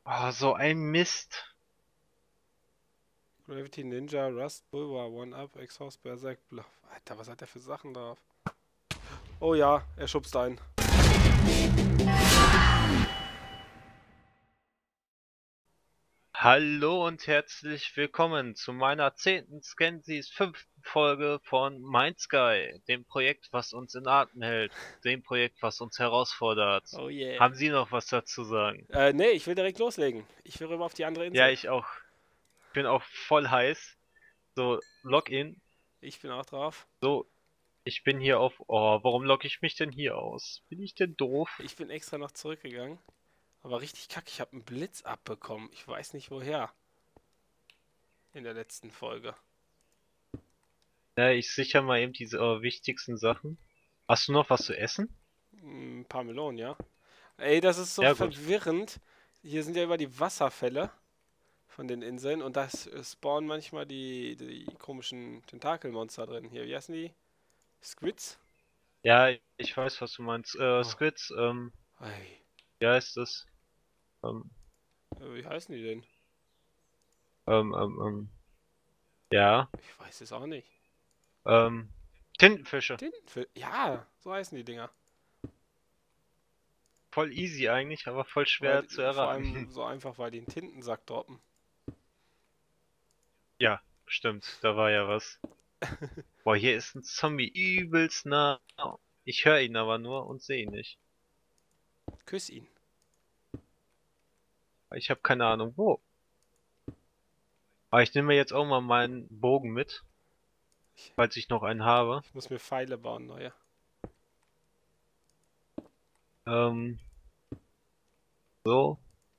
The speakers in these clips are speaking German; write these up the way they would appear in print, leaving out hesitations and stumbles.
Oh, so ein Mist. Gravity Ninja, Rust, Bulwa, One-Up, Exhaust, Berserk, Bluff. Alter, was hat der für Sachen drauf? Oh ja, er schubst ein. Hallo und herzlich willkommen zu meiner 10. Scansies 5. Folge von Mind Sky, dem Projekt, was uns in Atem hält, dem Projekt, was uns herausfordert. Oh yeah. Haben Sie noch was dazu sagen? Nee, ich will direkt loslegen. Ich will rüber auf die andere Ja, Insel. ich auch. Bin auch voll heiß. So, Login. Ich bin auch drauf. So, ich bin hier auf. Oh, warum logge ich mich denn hier aus? Bin ich denn doof? Ich bin extra noch zurückgegangen. Aber richtig kacke, ich habe einen Blitz abbekommen. Ich weiß nicht woher. In der letzten Folge. Ja, ich sichere mal eben diese wichtigsten Sachen. Hast du noch was zu essen? Ein paar Melonen, ja. Ey, das ist so Ja, gut. verwirrend. Hier sind ja immer die Wasserfälle von den Inseln und da spawnen manchmal die komischen Tentakelmonster drin. Hier, wie heißen die? Squids? Ja, ich weiß, was du meinst. Oh, Squids, ey. wie heißt das? Ähm, Wie heißen die denn? ähm, ähm, ähm, ja, Ich weiß es auch nicht. ähm, Tintenfische. Tintenfisch. Ja, so heißen die Dinger. Voll easy eigentlich, aber voll Weil, schwer zu vor allem erraten. so einfach, weil die einen Tintensack droppen. Ja, stimmt, da war ja was. Boah, hier ist ein Zombie übelst nah. Ich höre ihn aber nur und sehe ihn nicht. Küss ihn. Ich habe keine Ahnung wo. Aber ich nehme jetzt auch mal meinen Bogen mit, Ich, falls ich noch einen habe. ich muss mir Pfeile bauen, neue. Ähm, so.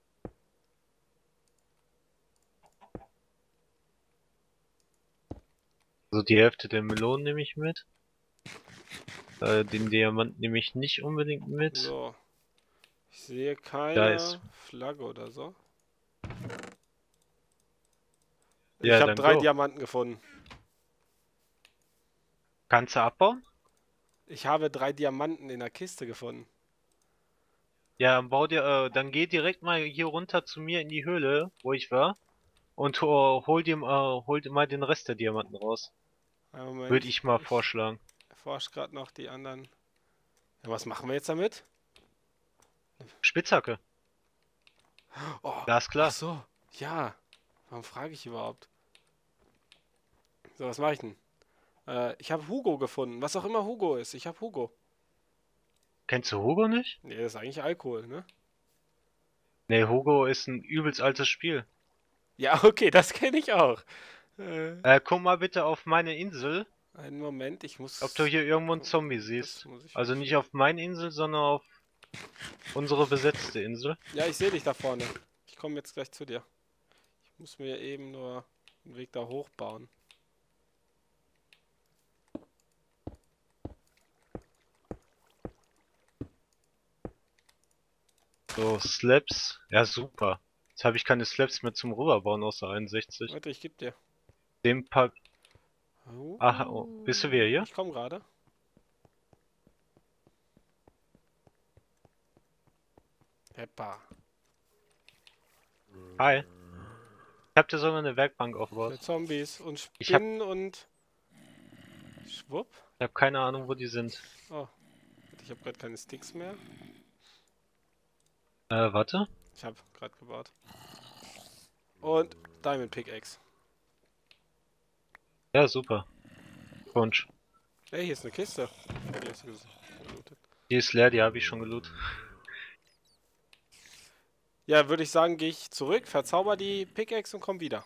Also die Hälfte der Melonen nehme ich mit. Den Diamant nehme ich nicht unbedingt mit. So. Ich sehe Da keine ist. Flagge oder so. Ich Ja, habe dann 3 go. Diamanten gefunden. Kannst du abbauen? Ich habe 3 Diamanten in der Kiste gefunden. Ja, dann geh direkt mal hier runter zu mir in die Höhle, wo ich war, und hol dir mal den Rest der Diamanten raus. Einen Würde Moment. ich mal Ich vorschlagen. erforsche gerade noch die anderen. Ja, was machen wir jetzt damit? Spitzhacke, Oh, ach glasklar. so. Ja. Warum frage ich überhaupt? So, was mache ich denn? Ich habe Hugo gefunden. Was auch immer Hugo ist. Ich habe Hugo. Kennst du Hugo nicht? Nee, das ist eigentlich Alkohol, ne? Nee, Hugo ist ein übelst altes Spiel. Ja, okay, das kenne ich auch. Äh, Guck mal bitte auf meine Insel, einen Moment, ich ob du muss hier irgendwo einen Zombie gucken. Das siehst. muss ich Also nicht öffnen. auf meine Insel, sondern auf unsere besetzte Insel. Ja, ich sehe dich da vorne. Ich komme jetzt gleich zu dir. Ich muss mir eben nur einen Weg da hoch bauen. So, Slabs. Ja, super. Jetzt habe ich keine Slabs mehr zum Rüberbauen außer 61. Warte, ich geb dir. Dem Pack. Aha, oh. Bist du wieder hier? Ich komme gerade. Heppa. Hi. Ich hab dir sogar eine Werkbank Für aufgebaut. Zombies und Ich hab, Spinnen und schwupp. ich hab keine Ahnung, wo die sind. Oh, ich habe gerade keine Sticks mehr. Warte. Ich habe gerade gebaut. Und Diamond Pickaxe. Ja, super. Wunsch. Ey, hier ist eine Kiste. Die hast du gelootet. Die ist leer, die habe ich schon gelootet. Ja, würde ich sagen, gehe ich zurück, verzauber die Pickaxe und komm wieder.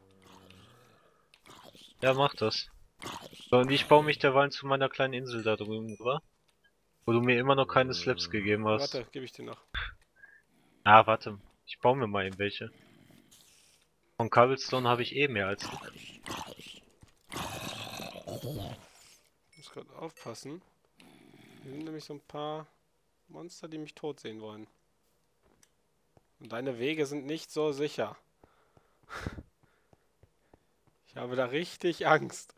Ja, mach das. So, und ich baue mich derweil zu meiner kleinen Insel da drüben, oder? Wo du mir immer noch keine Slaps gegeben hast. Warte, gebe ich dir noch. Ah, warte. Ich baue mir mal eben welche. Von Cobblestone habe ich eh mehr als. Ich muss gerade aufpassen. Hier sind nämlich so ein paar Monster, die mich tot sehen wollen. Und deine Wege sind nicht so sicher. Ich habe da richtig Angst.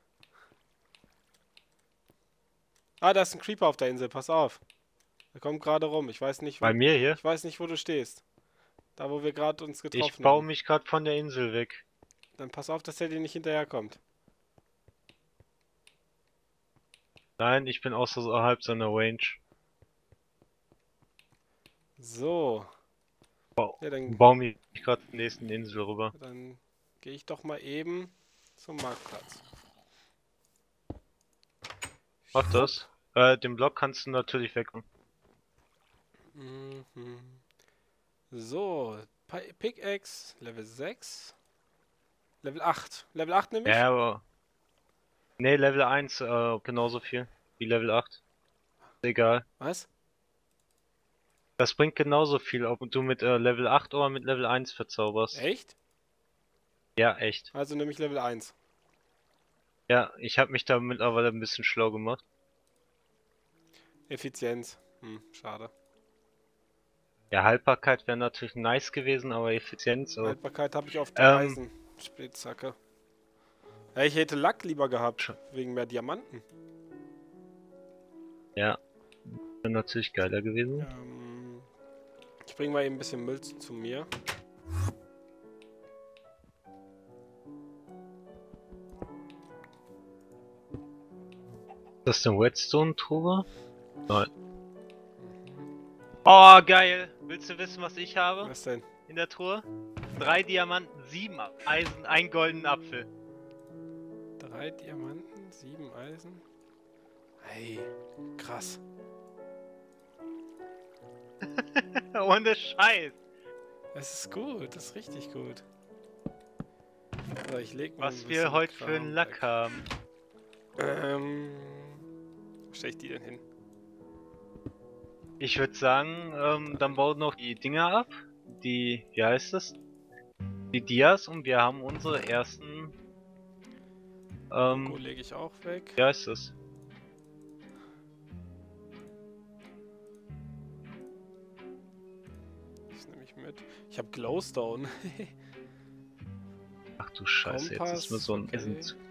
Ah, da ist ein Creeper auf der Insel, pass auf. Der kommt gerade rum. Ich weiß nicht, Bei mir hier? ich weiß nicht, wo du stehst. Da, wo wir gerade uns Ich getroffen baue haben. mich gerade von der Insel weg. Dann pass auf, dass der dir nicht hinterherkommt. Nein, ich bin außerhalb seiner Range. So. Bau, Ja, baue mich gerade zur nächsten Insel rüber. dann gehe ich doch mal eben zum Marktplatz. Mach Schwupp. das. Den Block kannst du natürlich weg. Mhm. So, Pickaxe, Level 6. Level 8. Level 8 nehme ich? Ja, aber. Nee, Level 1 genauso viel wie Level 8. Egal. Was? Das bringt genauso viel, ob du mit Level 8 oder mit Level 1 verzauberst. Echt? Ja, echt. Also nehme ich Level 1. Ja, ich habe mich da mittlerweile ein bisschen schlau gemacht. Effizienz. Schade. Ja, Haltbarkeit wäre natürlich nice gewesen, aber Effizienz. Haltbarkeit habe ich auf der Ähm, Eisenspitzhacke. Ja, ich hätte Lack lieber gehabt, Sch- wegen mehr Diamanten. ja, wäre natürlich geiler gewesen. Ich bringe mal eben ein bisschen Müll zu mir. Ist das eine Redstone-Truhe? Nein. Oh, geil! Willst du wissen, was ich habe Was denn? in der Truhe? 3 Diamanten, 7 Eisen, ein goldenen Apfel. 3 Diamanten, 7 Eisen. Hey, krass. Ohne Scheiß. Das ist gut, das ist richtig gut. So, ich leg mal ein Was wir bisschen heute für Kram einen Lack weg. haben. Wo stelle ich die denn hin? Ich würde sagen, dann baut noch die Dinger ab. Die, wie heißt es? Die Dias und wir haben unsere ersten, Coco lege ich auch weg. wie heißt es? Das nehme ich mit. Ich habe Glowstone. Ach du Scheiße, jetzt ist mir so ein okay. Essen zu.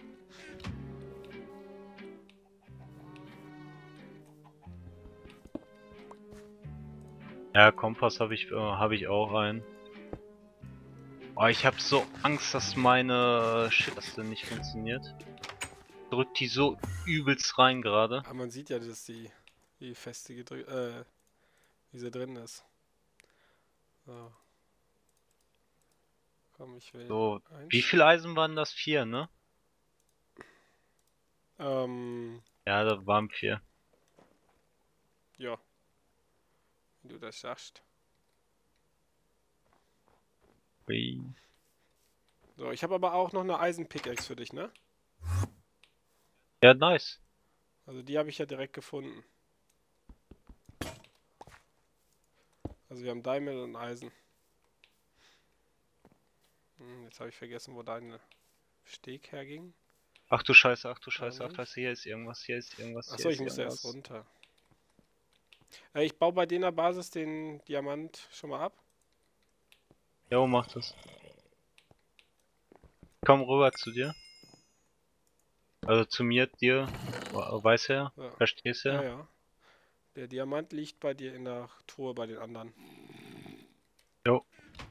Ja, Kompass habe ich auch einen. Oh, ich habe so Angst, dass meine Shit-Taste nicht funktioniert. Drückt die so übelst rein gerade. Aber man sieht ja, dass die feste wie sie drin ist. So. Komm, ich will. So, wie viel Eisen waren das? 4, ne? Ja, da waren 4. Ja. Wenn du das sagst. Ui. So, ich habe aber auch noch eine Eisen-Pickaxe für dich, ne? Ja, nice. Also die habe ich ja direkt gefunden. Also wir haben Diamond und Eisen. Jetzt habe ich vergessen, wo dein Steg herging. Ach du Scheiße, ach du Scheiße, ach nicht. Scheiße, hier ist irgendwas, hier ist irgendwas, Achso, hier ich ist musste erst irgendwas. runter. Ich baue bei der Basis den Diamant schon mal ab. Jo, mach das. Komm rüber zu dir. Also zu mir, dir, weiß ja, Ja. verstehst Ja, ja. ja. Der Diamant liegt bei dir in der Truhe bei den anderen. Jo.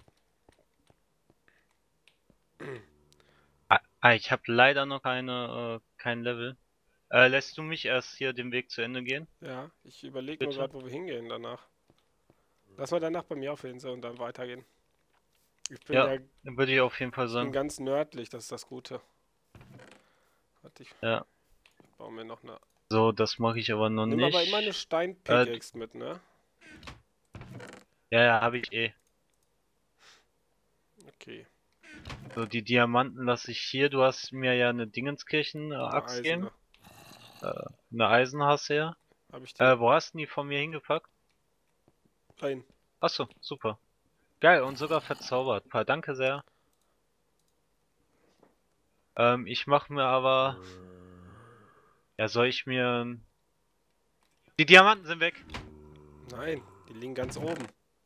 Ich habe leider noch kein Level. Lässt du mich erst hier den Weg zu Ende gehen? Ja, ich überlege nur Bitte? gerade, wo wir hingehen danach. Lass mal danach bei mir auf der Insel und dann weitergehen. Ich bin Ja, dann würde ich auf jeden Fall ich bin sagen. ganz nördlich, das ist das Gute. Warte, ich Ja. baue mir noch eine. So, das mache ich aber noch Nimm nicht. aber immer eine Stein-Pickaxe mit, ne? Ja, habe ich eh. Okay. So, die Diamanten lasse ich hier. Du hast mir ja eine Dingenskirchen Eine Axt gegeben. Eisene. Eine Eisen hast du ja. Habe ich die? Wo hast du die von mir hingepackt? Rein. Achso, super. Geil, und sogar verzaubert. Danke sehr. Ich mache mir aber... Ja, soll ich mir... Die Diamanten sind weg. Nein, die liegen ganz oben.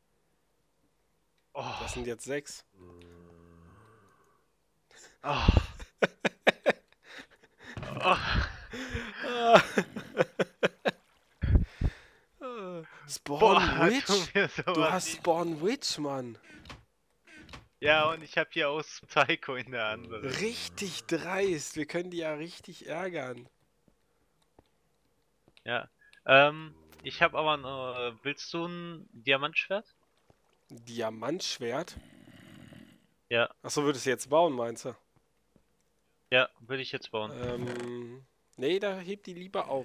Oh, Das sind jetzt 6. oh. Oh. Spawn Boah, Witch? tu mir Du sowas hast nicht. Spawn Witch, Mann. Ja, und ich habe hier auch Psycho in der anderen. Richtig dreist. Wir können die ja richtig ärgern. Ja. Ich habe aber noch. Willst du ein Diamantschwert? Diamantschwert? Ja, Achso, würdest du jetzt bauen, meinst du? ja, will ich jetzt bauen. Nee, da heb die lieber auf.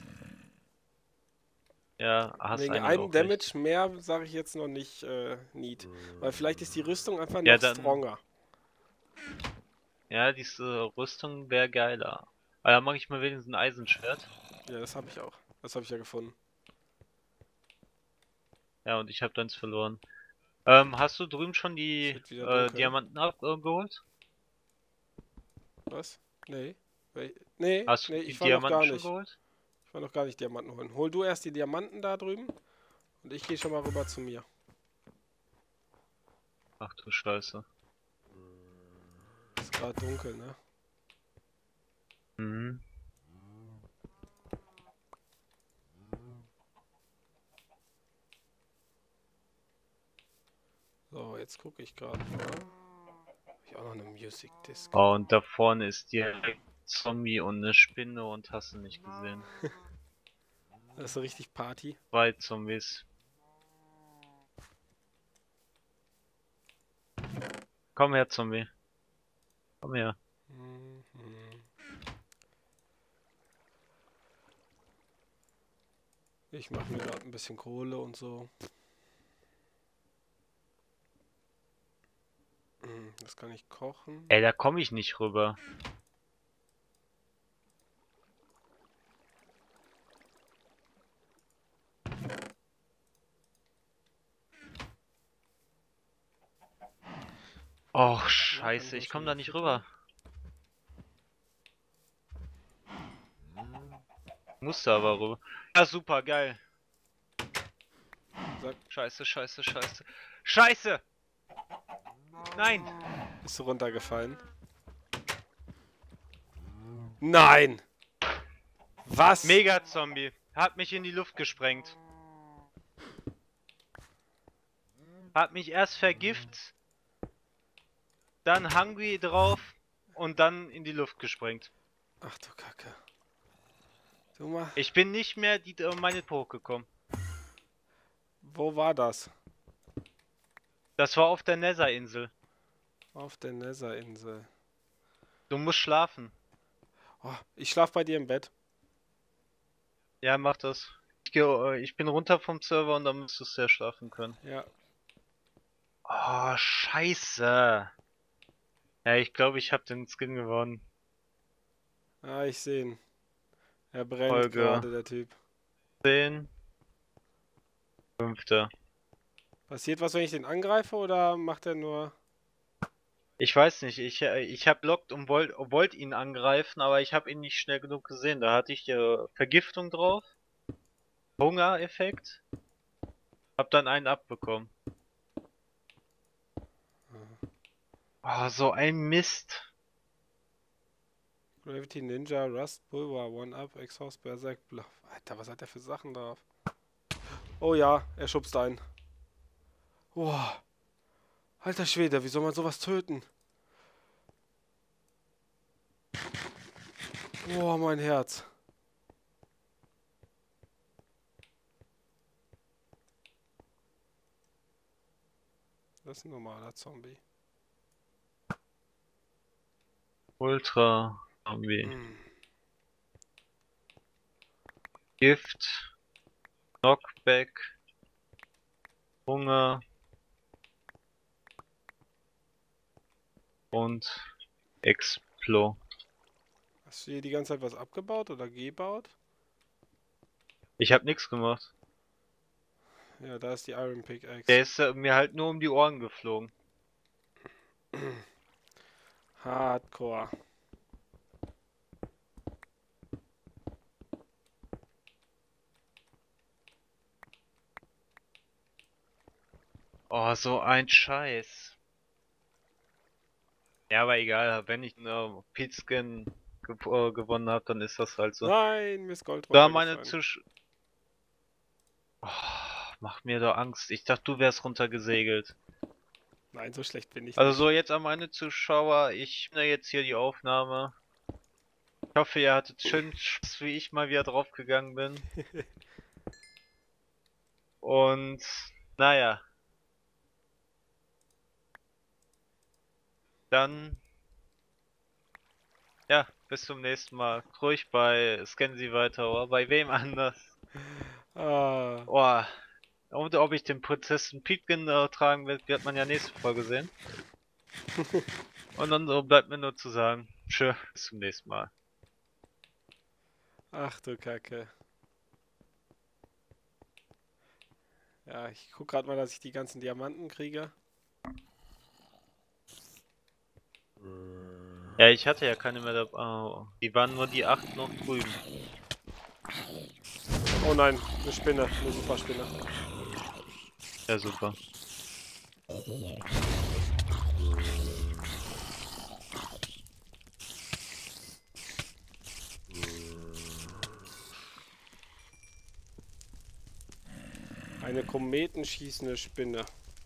Ja, hast Wegen eigentlich einem auch recht. Damage mehr sage ich jetzt noch nicht Need. Weil vielleicht ist die Rüstung einfach Ja, noch dann. stronger. Ja, diese Rüstung wäre geiler. Aber dann mache ich mal wenigstens ein Eisenschwert. Ja, das habe ich auch. Das habe ich ja gefunden. Ja, und ich habe deins verloren. Hast du drüben schon Es die wird wieder dunkel. Diamanten abgeholt? Was? Nee. Nee, Hast du nee, die ich war noch Diamanten gar schon nicht. geholt? Ich war noch gar nicht Diamanten holen. Hol du erst die Diamanten da drüben und ich gehe schon mal rüber zu mir. Ach du Scheiße. Ist gerade dunkel, ne? Mhm. So, jetzt gucke ich gerade mal. Hab ich auch noch eine Music Disc. Oh, und da vorne ist direkt ein Zombie und eine Spinne und hast du nicht gesehen. Das ist so richtig Party. 2 Zombies. Komm her, Zombie. Komm her. Mhm. Ich mache mir gerade ein bisschen Kohle und so. Das kann ich kochen. Ey, da komme ich nicht rüber. Och, scheiße, ich komme da nicht rüber. Musste aber rüber. Ja, super, geil. Sag, Scheiße, scheiße, scheiße. Scheiße! Nein! bist du runtergefallen? Nein! Was? Mega-Zombie. Hat mich in die Luft gesprengt. Hat mich erst vergift, dann Hungry drauf und dann in die Luft gesprengt. Ach du Kacke. Du mal. Ich bin nicht mehr meine hochgekommen. Wo war das? Das war auf der Nether-Insel. Auf der Nether-Insel. Du musst schlafen. Oh, ich schlaf bei dir im Bett. Ja, mach das. Ich bin runter vom Server und dann müsstest du ja schlafen können. Ja. Oh, scheiße. Ja, ich glaube, ich habe den Skin gewonnen. Ah, ich sehe ihn. Er brennt Folge gerade, der Typ. 10. 5. Passiert was, wenn ich den angreife oder macht er nur... Ich weiß nicht, ich hab lockt und wollt ihn angreifen, aber ich habe ihn nicht schnell genug gesehen. Da hatte ich Vergiftung drauf, Hungereffekt, hab dann einen abbekommen. Oh, so ein Mist. Gravity Ninja, Rust, Pulver, One-Up, Exhaust, Berserk, Bluff. Alter, was hat der für Sachen drauf? Oh ja, er schubst ein. Boah. Alter Schwede, wie soll man sowas töten? Boah, mein Herz. Das ist ein normaler Zombie. Ultra Zombie. Hm. Gift, Knockback, Hunger und Explo. Hast du hier die ganze Zeit was abgebaut oder gebaut? Ich hab nichts gemacht. Ja, da ist die Iron Pickaxe. Der ist mir halt nur um die Ohren geflogen. Hardcore. Oh, so ein Scheiß. Ja, aber egal, wenn ich einen Pete-Skin gewonnen habe, dann ist das halt so. Nein, mir ist Gold Da meine runtergefallen. Oh. mach mir doch Angst. Ich dachte, du wärst runtergesegelt. Nein, so schlecht bin ich Also nicht. so, jetzt an meine Zuschauer. Ich finde jetzt hier die Aufnahme. Ich hoffe, ihr hattet schön Spaß, wie ich mal wieder draufgegangen bin. Und, naja. Dann, ja, bis zum nächsten Mal. Ruhig bei Scansi weiter, oder bei wem anders. Ah, Oh, und ob ich den Prinzessin Peitgen tragen wird man ja nächste Folge sehen. Und dann so bleibt mir nur zu sagen, tschö, bis zum nächsten Mal. ach du Kacke. Ja, ich guck gerade mal, dass ich die ganzen Diamanten kriege. Ja, ich hatte ja keine mehr dabei. Oh, die waren nur die 8 noch drüben. Oh nein, eine Spinne, eine Superspinne. Ja, super. Eine kometenschießende Spinne.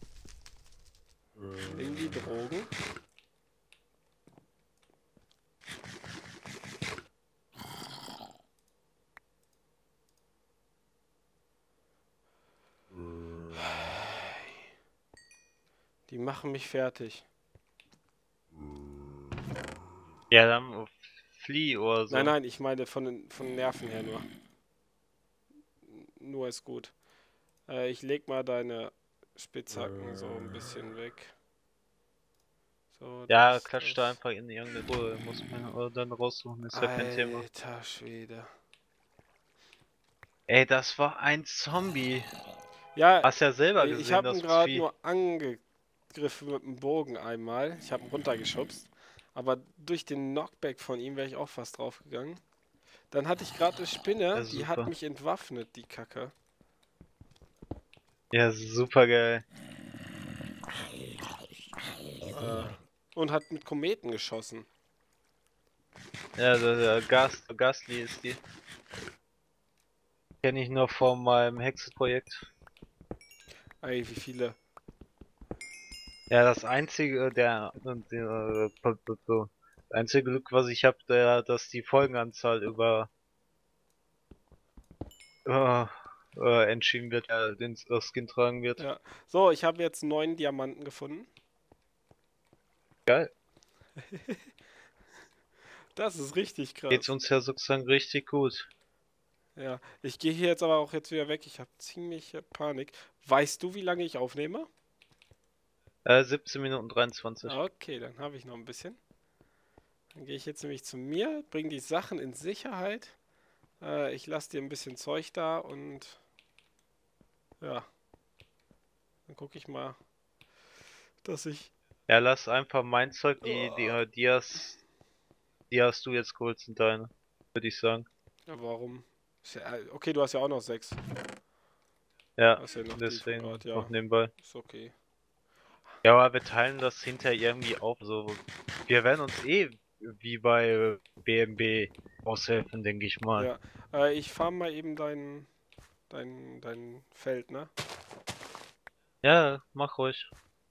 Nehmen die Drogen? Die machen mich fertig. Ja, dann flieh oder so. Nein, nein, ich meine von den Nerven her nur. Nur ist gut. Ich leg mal deine Spitzhacken so ein bisschen weg. So, Ja, das, klatsch da das. einfach in irgendeine Ruhe. Muss man oder dann raussuchen, ist ja kein Thema. Alter Schwede. Ey, das war ein Zombie. Ja, Hast ja selber ich gesehen, habe ihn das gerade Vieh. nur angegriffen mit dem Bogen einmal. Ich habe ihn runtergeschubst. Aber durch den Knockback von ihm wäre ich auch fast draufgegangen. Dann hatte ich gerade eine Ja, Spinne, die hat super. mich entwaffnet, die Kacke. Ja, super geil. Und hat mit Kometen geschossen. Ja, der Gastly ist die. Kenne ich nur von meinem Hexenprojekt. Ey, wie viele? Ja, das einzige, das einzige Glück, was ich habe, dass die Folgenanzahl über äh, entschieden wird, den das Skin tragen wird. Ja. So, ich habe jetzt 9 Diamanten gefunden. Geil. Das ist richtig Geht's krass. uns ja sozusagen richtig gut. Ja, ich gehe hier jetzt aber auch jetzt wieder weg. Ich habe ziemlich Panik. Weißt du, wie lange ich aufnehme? 17 Minuten 23. Okay, dann habe ich noch ein bisschen. Dann gehe ich jetzt nämlich zu mir, bringe die Sachen in Sicherheit. Ich lasse dir ein bisschen Zeug da und ja, dann gucke ich mal, dass ich... Ja, lass einfach mein Zeug, Oh, die hast du jetzt geholt, sind deine, würde ich sagen. ja, warum? Ist ja, okay, du hast ja auch noch 6. Ja, Hast ja noch die von deswegen gerade, noch ja, nebenbei. ist okay. Ja, aber wir teilen das hinterher irgendwie auf. So, wir werden uns eh wie bei BMB aushelfen, denke ich mal. Ja, ich farm mal eben dein Feld, ne? Ja, mach ruhig.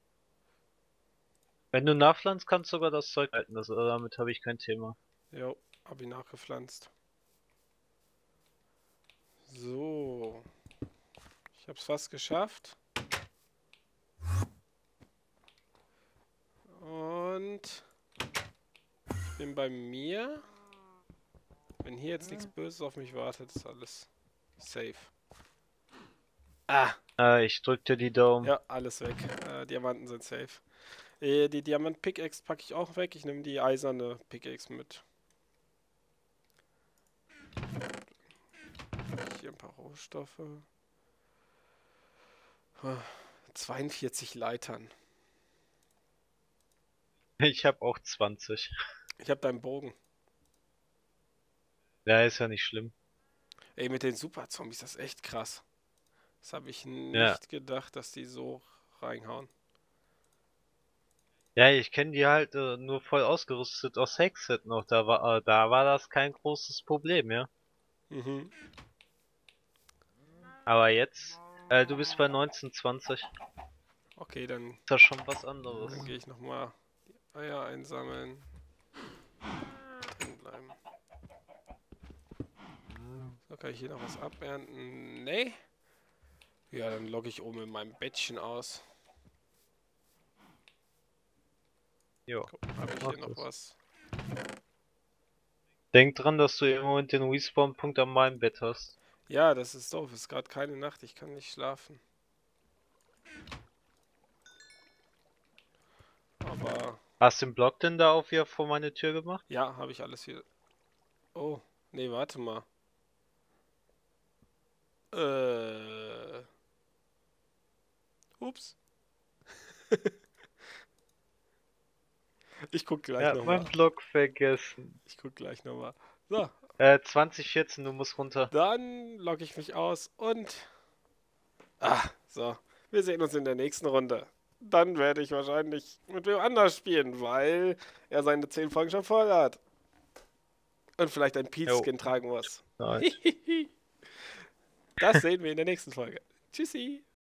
Wenn du nachpflanzt, kannst du sogar das Zeug halten. Damit habe ich kein Thema. Jo, hab ich nachgepflanzt. So, ich hab's fast geschafft. Und ich bin bei mir. Wenn hier jetzt nichts Böses auf mich wartet, ist alles safe. Ah, Ich drück dir die Daumen. ja, alles weg. Diamanten sind safe. Die Diamant-Pickaxe packe ich auch weg. Ich nehme die eiserne Pickaxe mit. Hier ein paar Rohstoffe. 42 Leitern. Ich habe auch 20. Ich habe deinen Bogen. Ja, ist ja nicht schlimm. Ey, mit den Super-Zombies, das ist echt krass. Das habe ich Ja. nicht gedacht, dass die so reinhauen. Ja, ich kenne die halt nur voll ausgerüstet aus Hexet noch. Da war das kein großes Problem, ja. Mhm. Aber jetzt Du bist bei 1920. Okay, dann, Ist ja schon was anderes. dann gehe ich nochmal die Eier einsammeln. Drin bleiben. So, kann ich hier noch was abernten? Nee. Ja, dann logge ich oben in meinem Bettchen aus. Jo. Habe ich Mach hier noch das. was? Denk dran, dass du im Moment den Respawn-Punkt an meinem Bett hast. Ja, das ist doof. Es ist gerade keine Nacht. Ich kann nicht schlafen. Aber Hast du den Block denn da auch wieder vor meine Tür gemacht? ja, habe ich alles hier. Oh, nee, warte mal. Ups. Ich guck gleich Er hat meinen nochmal. Block vergessen. Ich guck gleich nochmal. So, 2014, du musst runter. dann logge ich mich aus und... Ah, so. Wir sehen uns in der nächsten Runde. Dann werde ich wahrscheinlich mit wem anders spielen, weil er seine 10 Folgen schon voll hat. Und vielleicht ein Jo. Pete-Skin tragen muss. Nice. Das sehen wir in der nächsten Folge. Tschüssi.